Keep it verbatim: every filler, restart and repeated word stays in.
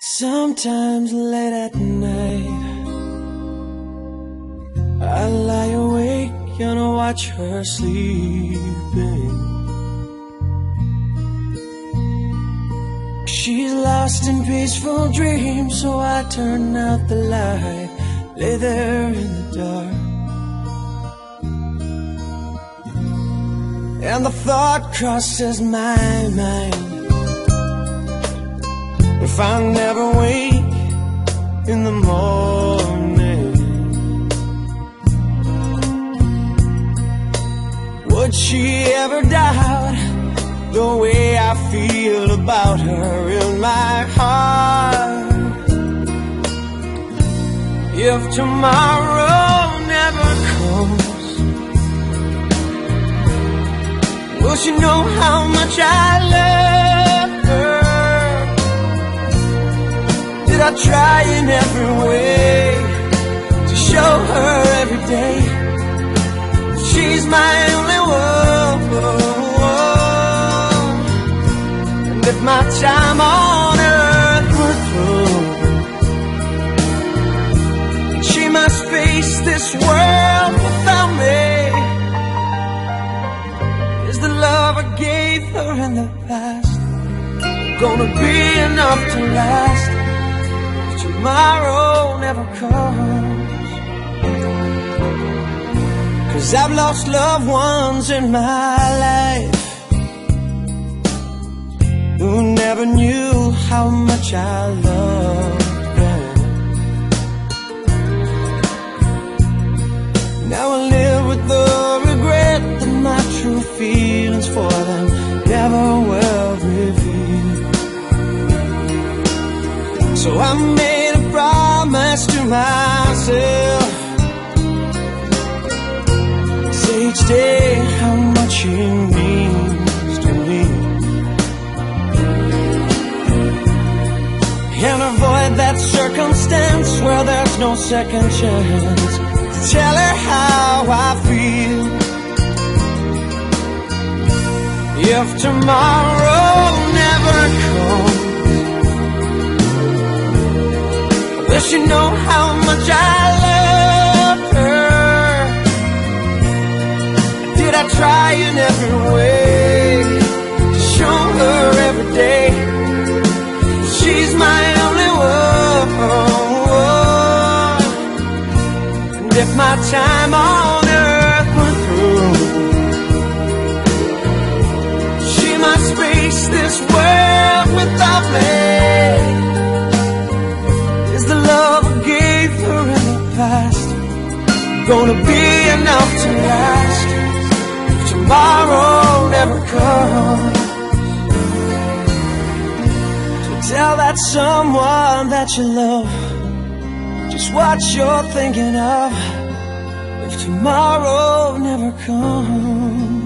Sometimes late at night I lie awake and I watch her sleeping. She's lost in peaceful dreams, so I turn out the light, lay there in the dark, and the thought crosses my mind: if I never wake in the morning, would she ever doubt the way I feel about her in my heart? If tomorrow never comes, will she know how much I love her? Did I try in every way to show her every day she's my only one? And if my time on earth were through, she must face this world without me, is the love I gave her in the past gonna be enough to last if tomorrow never comes? 'Cause I've lost loved ones in my life who never knew how much I loved them. Now I live with the regret that my true feelings for them never were revealed. So I made a promise to myself, say each day how much she means to me, and avoid that circumstance where there's no second chance to tell her how I feel. If tomorrow never comes, will she know how much I love her? Did I try in every way to show her every day she's my only one? And if my time on earth were through, she must face this world without me, is the love I gave her in the past gonna be enough to last if tomorrow never comes? Tell that someone that you love just what you're thinking of if tomorrow never comes.